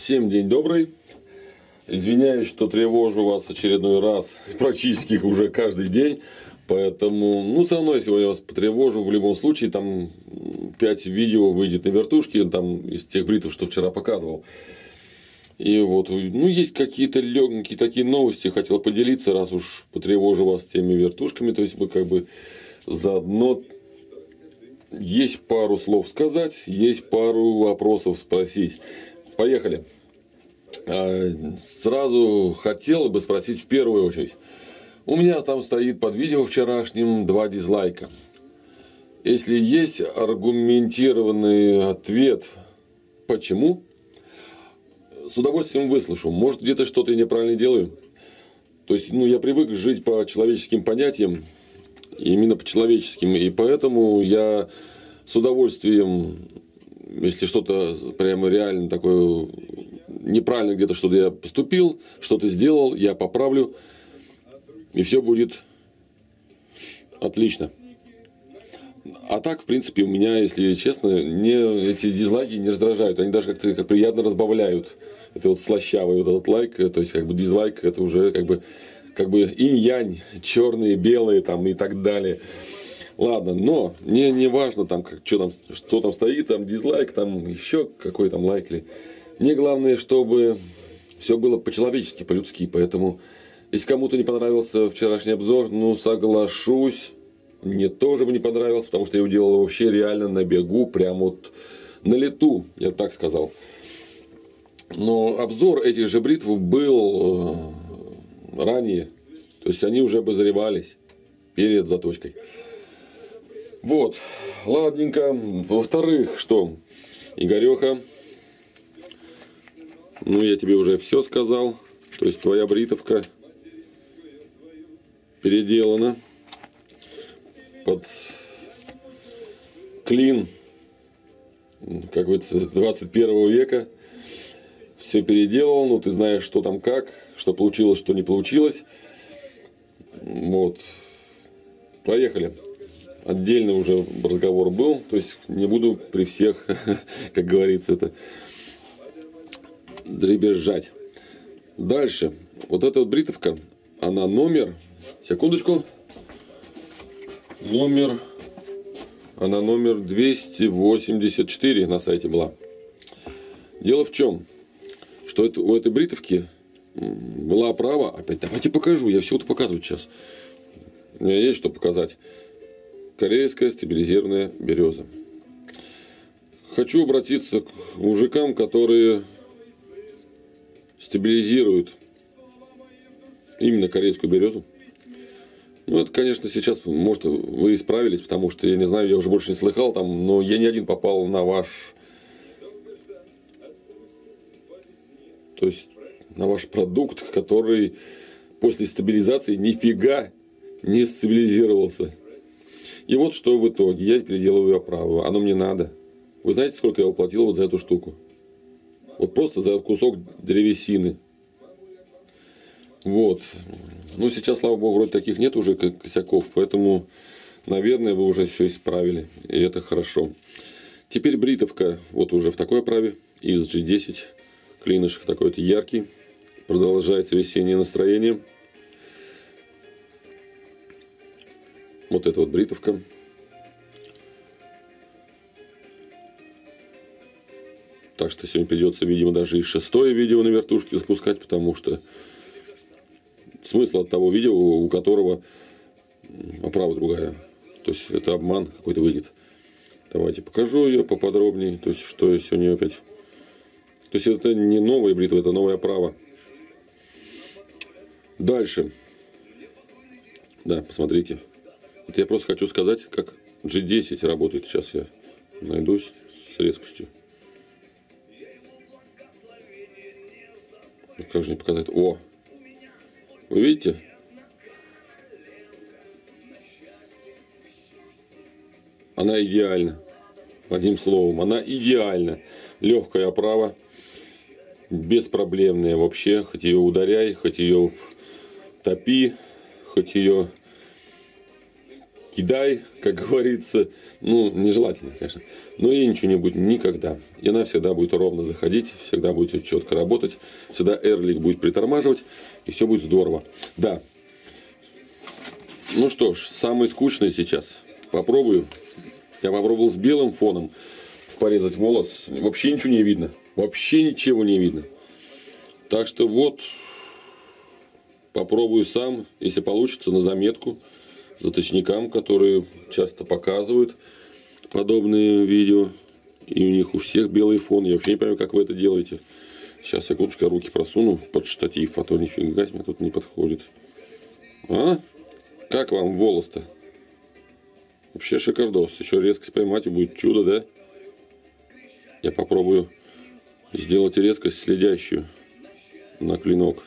Всем день добрый. Извиняюсь, что тревожу вас очередной раз, практически уже каждый день. Поэтому, все равно, если я вас потревожу, в любом случае, там 5 видео выйдет на вертушке, там из тех бритв, что вчера показывал. И вот, есть какие-то легенькие такие новости, хотел поделиться, раз уж потревожу вас теми вертушками. То есть, мы заодно есть пару слов сказать, есть пару вопросов спросить. Поехали. Сразу хотел бы спросить в первую очередь. У меня там стоит под видео вчерашним 2 дизлайка. Если есть аргументированный ответ, почему, с удовольствием выслушаю. Может, где-то что-то я неправильно делаю. То есть, я привык жить по человеческим понятиям, именно по человеческим, и поэтому я с удовольствием, если что-то прямо реально такое неправильно, где-то что-то я поступил, что-то сделал, я поправлю, и все будет отлично. А так, в принципе, у меня, если честно, эти дизлайки не раздражают. Они даже как-то приятно разбавляют. Это вот слащавый вот этот лайк, то есть дизлайк, это уже как бы инь-янь, черные, белые там и так далее. Ладно, но мне не важно что там стоит, там дизлайк, там еще какой там лайк или. Мне главное, чтобы все было по-человечески, по-людски. Поэтому, если кому-то не понравился вчерашний обзор, соглашусь. Мне тоже бы не понравилось, потому что я его делал вообще реально на бегу, прям вот на лету, я так сказал. Но обзор этих же бритв был ранее. То есть, они уже обозревались перед заточкой. Вот, ладненько. Во-вторых, что? Игореха, я тебе уже все сказал. То есть, твоя бритовка переделана под клин, как говорится, 21 века. Все переделал, ты знаешь, что там как, что получилось, что не получилось. Вот. Проехали. Отдельно уже разговор был, то есть не буду при всех, как говорится, это дребезжать. Дальше. Вот эта вот бритовка, она номер, секундочку, она номер 284 на сайте была. Дело в чем, что у этой бритовки была оправа, опять давайте покажу, я все это показываю сейчас. У меня есть что показать. Корейская стабилизированная береза. Хочу обратиться к мужикам, которые стабилизируют именно корейскую березу. Это, конечно, сейчас, может, вы исправились, потому что, я не знаю, я уже больше не слыхал там, но я не один попал на ваш продукт, который после стабилизации нифига не стабилизировался. И вот что в итоге. Я переделываю оправу. Оно мне надо. Вы знаете, сколько я уплатил вот за эту штуку? Вот просто за кусок древесины. Вот. Сейчас, слава богу, вроде таких нет уже косяков. Поэтому, наверное, вы уже все исправили. И это хорошо. Теперь бритовка вот уже в такой оправе. Из G10. Клинышек такой-то яркий. Продолжается весеннее настроение. Вот эта вот бритовка. Так что сегодня придется, видимо, даже и 6-е видео на вертушке запускать, потому что смысл от того видео, у которого оправа другая. То есть, это обман какой-то выйдет. Давайте покажу ее поподробнее. То есть, что я сегодня опять. То есть, это не новая бритва, это новая оправа. Дальше. Да, посмотрите. Это я просто хочу сказать, как G10 работает. Сейчас я найдусь с резкостью. Как же не показать? О! Вы видите? Она идеальна. Одним словом, она идеальна. Легкая оправа. Беспроблемная вообще. Хоть ее ударяй, хоть ее топи, хоть ее кидай, как говорится. Ну, нежелательно, конечно. Но ей ничего не будет никогда. И она всегда будет ровно заходить, всегда будет четко работать. Всегда эрлик будет притормаживать. И все будет здорово. Да. Ну что ж, самое скучное сейчас. Попробую. Я попробовал с белым фоном порезать волос. Вообще ничего не видно. Вообще ничего не видно. Так что вот. Попробую сам, если получится, на заметку заточникам, которые часто показывают подобные видео. И у них у всех белый фон. Я вообще не понимаю, как вы это делаете. Сейчас, секундочку, руки просуну под штатив, а то нифига себе тут не подходит. А? Как вам волос-то? Вообще шикардос. Еще резкость поймать и будет чудо, да? Я попробую сделать резкость следящую на клинок.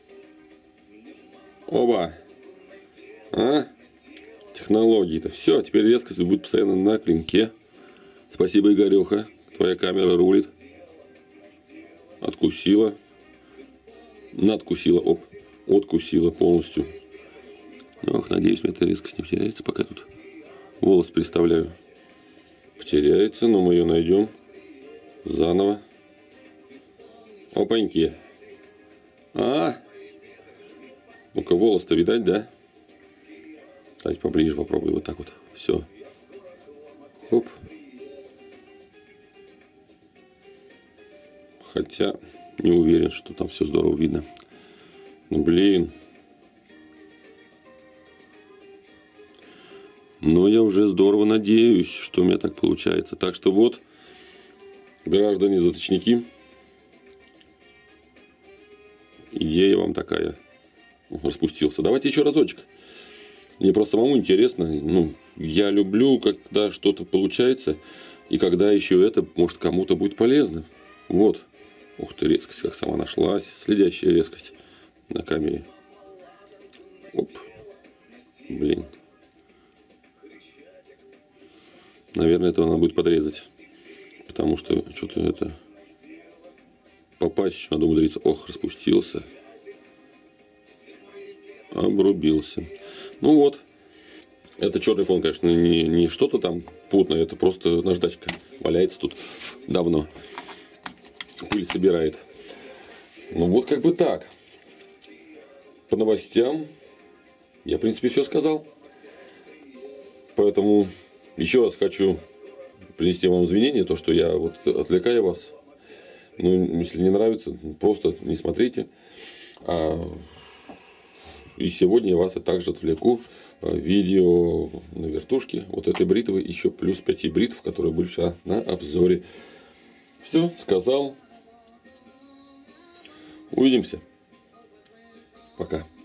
Оба! А? Технологии-то. Все, теперь резкость будет постоянно на клинке. Спасибо, Игореха. Твоя камера рулит. Откусила. Надкусила. Оп. Откусила полностью. Ох, надеюсь, мне эта резкость не потеряется, пока тут волос представляю. Потеряется, но мы ее найдем. Заново. Опаньки. Ну-ка, волос-то видать, да? Давайте поближе попробую. Вот так вот. Все. Оп. Хотя не уверен, что там все здорово видно. Ну, блин. Но я уже здорово надеюсь, что у меня так получается. Так что вот, граждане-заточники, идея вам такая. Распустился. Давайте еще разочек. Мне просто самому интересно. Ну, я люблю, когда что-то получается. И когда еще это, может, кому-то будет полезно. Вот. Ух ты, резкость как сама нашлась. Следящая резкость на камере. Оп. Блин. Наверное, этого надо будет подрезать. Потому что что-то это... Попасть еще надо умудриться. Ох, распустился. Обрубился. Ну вот. Это черный фон, конечно, не что-то там путное. Это просто наждачка. Валяется тут давно. Пыль собирает. Ну вот как бы так. По новостям я, в принципе, все сказал. Поэтому еще раз хочу принести вам извинения, то, что я вот отвлекаю вас. Ну, если не нравится, просто не смотрите. И сегодня я вас также отвлеку видео на вертушке вот этой бритвы, еще плюс 5 бритв, которые были вчера на обзоре. Все, сказал. Увидимся. Пока.